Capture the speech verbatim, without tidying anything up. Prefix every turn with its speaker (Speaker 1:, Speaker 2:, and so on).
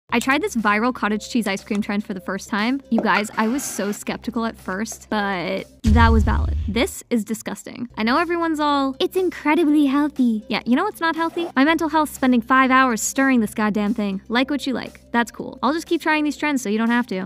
Speaker 1: I tried this viral cottage cheese ice cream trend for the first time. You guys, I was so skeptical at first, but that was valid. This is disgusting. I know everyone's all, it's incredibly healthy. Yeah, you know what's not healthy? My mental health spending five hours stirring this goddamn thing. Like what you like. That's cool. I'll just keep trying these trends so you don't have to.